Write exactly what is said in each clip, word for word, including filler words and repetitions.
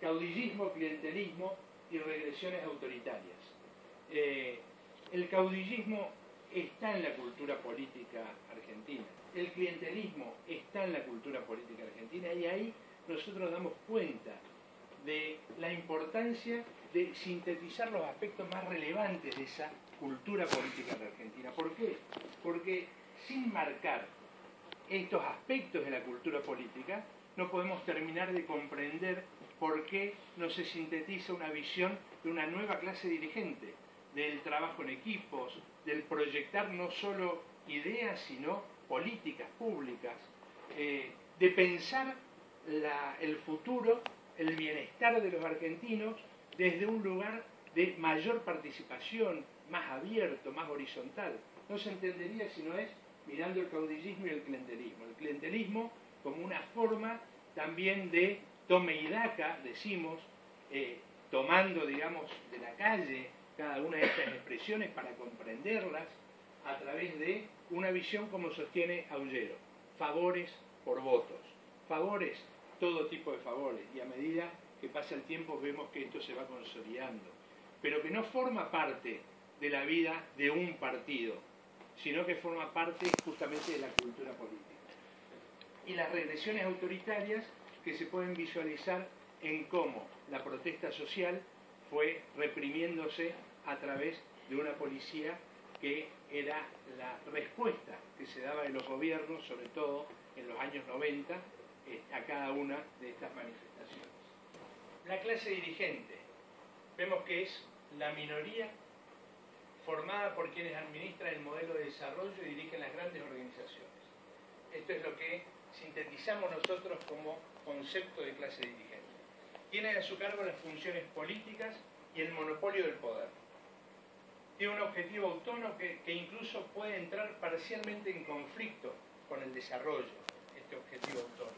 caudillismo, clientelismo y regresiones autoritarias. Eh, el caudillismo está en la cultura política argentina, el clientelismo está en la cultura política argentina, y ahí nosotros damos cuenta de la importancia de sintetizar los aspectos más relevantes de esa cultura política de Argentina. ¿Por qué? Porque sin marcar estos aspectos de la cultura política no podemos terminar de comprender por qué no se sintetiza una visión de una nueva clase dirigente, del trabajo en equipos, del proyectar no solo ideas, sino políticas públicas, eh, de pensar la, el futuro, el bienestar de los argentinos desde un lugar de mayor participación, más abierto, más horizontal. No se entendería si no es mirando el caudillismo y el clientelismo. El clientelismo como una forma también de tome y daca, decimos, eh, tomando, digamos, de la calle cada una de estas expresiones para comprenderlas a través de una visión como sostiene Aullero: favores por votos. Favores, todo tipo de favores, y a medida que pasa el tiempo vemos que esto se va consolidando, pero que no forma parte de la vida de un partido, sino que forma parte justamente de la cultura política. Y las regresiones autoritarias que se pueden visualizar en cómo la protesta social fue reprimiéndose a través de una policía que era la respuesta que se daba de los gobiernos, sobre todo en los años noventa, a cada una de estas manifestaciones. La clase dirigente, vemos que es la minoría formada por quienes administran el modelo de desarrollo y dirigen las grandes organizaciones. Esto es lo que sintetizamos nosotros como concepto de clase dirigente. Tienen a su cargo las funciones políticas y el monopolio del poder. Tiene un objetivo autónomo que, que incluso puede entrar parcialmente en conflicto con el desarrollo, este objetivo autónomo.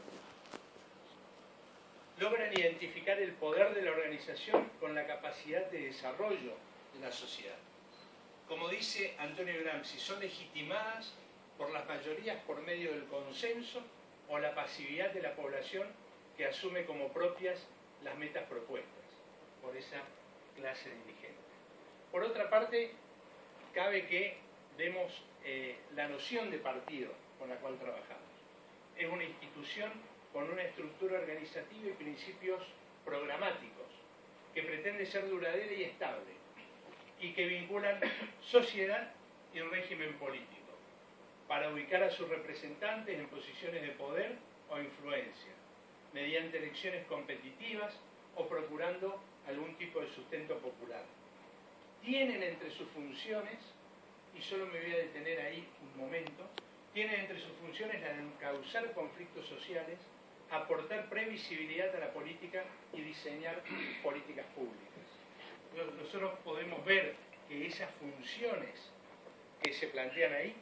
Logran identificar el poder de la organización con la capacidad de desarrollo de la sociedad. Como dice Antonio Gramsci, son legitimadas por las mayorías por medio del consenso o la pasividad de la población que asume como propias las metas propuestas por esa clase dirigente. Por otra parte, cabe que demos eh, la noción de partido con la cual trabajamos. Es una institución con una estructura organizativa y principios programáticos que pretende ser duradera y estable y que vinculan sociedad y régimen político para ubicar a sus representantes en posiciones de poder o influencia, mediante elecciones competitivas o procurando algún tipo de sustento popular. Tienen entre sus funciones, y solo me voy a detener ahí un momento, tienen entre sus funciones la de encauzar conflictos sociales, aportar previsibilidad a la política y diseñar políticas públicas. Nosotros podemos ver que esas funciones que se plantean ahí,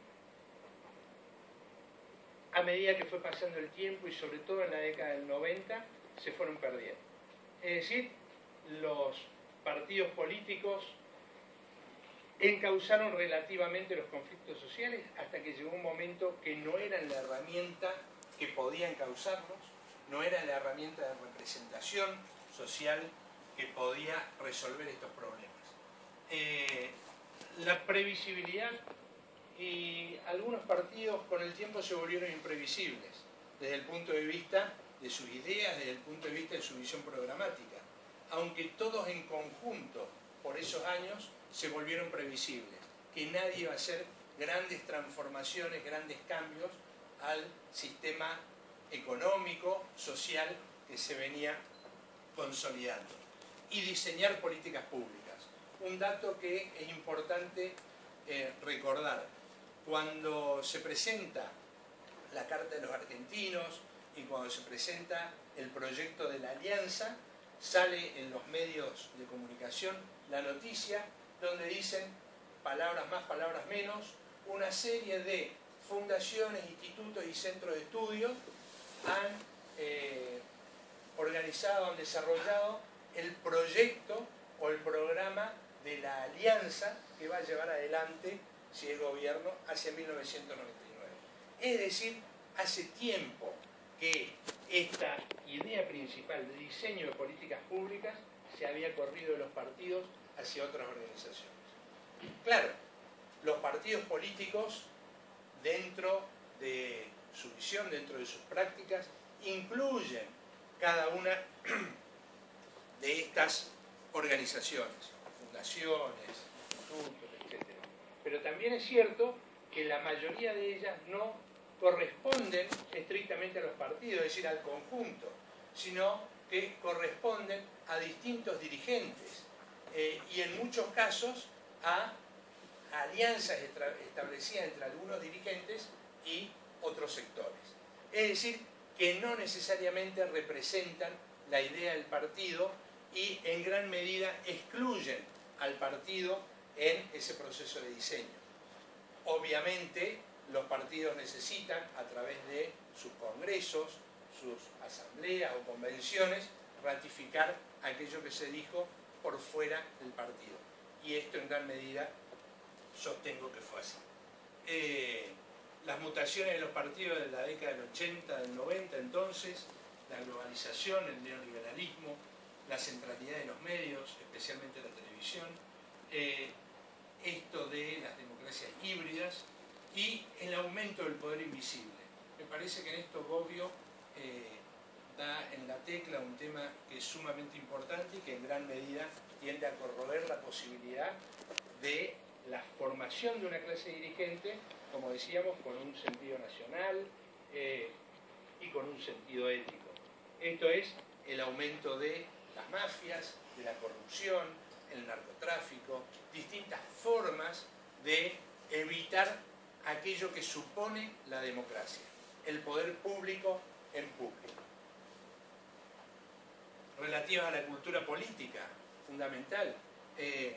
a medida que fue pasando el tiempo y sobre todo en la década del noventa, se fueron perdiendo. Es decir, los partidos políticos encauzaron relativamente los conflictos sociales hasta que llegó un momento que no eran la herramienta que podía encauzarlos, no era la herramienta de representación social que podía resolver estos problemas. Eh, la previsibilidad, y algunos partidos con el tiempo se volvieron imprevisibles desde el punto de vista de sus ideas, desde el punto de vista de su visión programática, aunque todos en conjunto por esos años se volvieron previsibles, que nadie iba a hacer grandes transformaciones, grandes cambios al sistema económico, social que se venía consolidando, y diseñar políticas públicas. Un dato que es importante eh, recordar: cuando se presenta la Carta de los Argentinos y cuando se presenta el proyecto de la Alianza, sale en los medios de comunicación la noticia donde dicen, palabras más, palabras menos, una serie de fundaciones, institutos y centros de estudio han eh, organizado, han desarrollado el proyecto o el programa de la alianza que va a llevar adelante, si es gobierno, hacia mil novecientos noventa y nueve. Es decir, hace tiempo que esta idea principal de diseño de políticas públicas se había corrido de los partidos hacia otras organizaciones. Claro, los partidos políticos, dentro de su visión, dentro de sus prácticas, incluyen cada una de estas organizaciones, fundaciones, institutos, etcétera. Pero también es cierto que la mayoría de ellas no corresponden estrictamente a los partidos, es decir, al conjunto, sino que corresponden a distintos dirigentes eh, y en muchos casos a alianzas establecidas entre algunos dirigentes y otros sectores. Es decir, que no necesariamente representan la idea del partido y en gran medida excluyen al partido en ese proceso de diseño. Obviamente, los partidos necesitan, a través de sus congresos, sus asambleas o convenciones, ratificar aquello que se dijo por fuera del partido. Y esto en gran medida sostengo que fue así. Eh, las mutaciones de los partidos de la década del ochenta, del noventa, entonces, la globalización, el neoliberalismo, la centralidad de los medios, especialmente la televisión, eh, esto de las democracias híbridas y el aumento del poder invisible. Me parece que en esto Bobbio eh, da en la tecla un tema que es sumamente importante y que en gran medida tiende a corroer la posibilidad de la formación de una clase dirigente, como decíamos, con un sentido nacional eh, y con un sentido ético. Esto es el aumento de las mafias, de la corrupción, el narcotráfico, distintas formas de evitar aquello que supone la democracia, el poder público en público. Relativas a la cultura política, fundamental. Eh,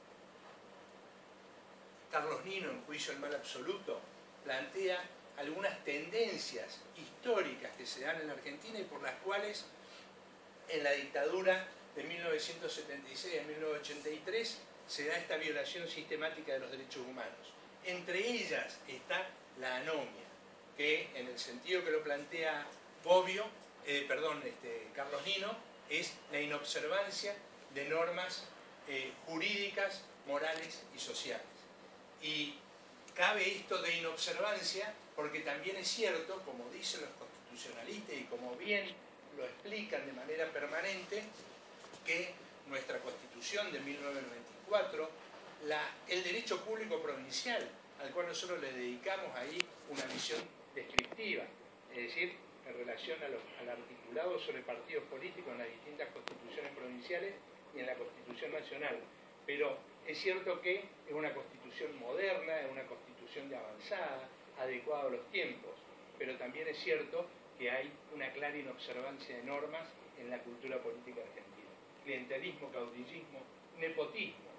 Carlos Nino, en Juicio del Mal Absoluto, plantea algunas tendencias históricas que se dan en la Argentina y por las cuales en la dictadura de mil novecientos setenta y seis a mil novecientos ochenta y tres se da esta violación sistemática de los derechos humanos. Entre ellas está la anomia, que en el sentido que lo plantea Bobbio, eh, perdón, este, Carlos Nino, es la inobservancia de normas eh, jurídicas, morales y sociales. Y cabe esto de inobservancia porque también es cierto, como dicen los constitucionalistas y como bien lo explican de manera permanente, que nuestra Constitución de mil novecientos noventa y cuatro, la, el derecho público provincial, al cual nosotros le dedicamos ahí una visión descriptiva, es decir, en relación a los, al articulado sobre partidos políticos en las distintas constituciones provinciales y en la Constitución Nacional. Pero es cierto que es una constitución moderna, es una constitución de avanzada, adecuada a los tiempos, pero también es cierto que hay una clara inobservancia de normas en la cultura política argentina. Clientelismo, caudillismo, nepotismo,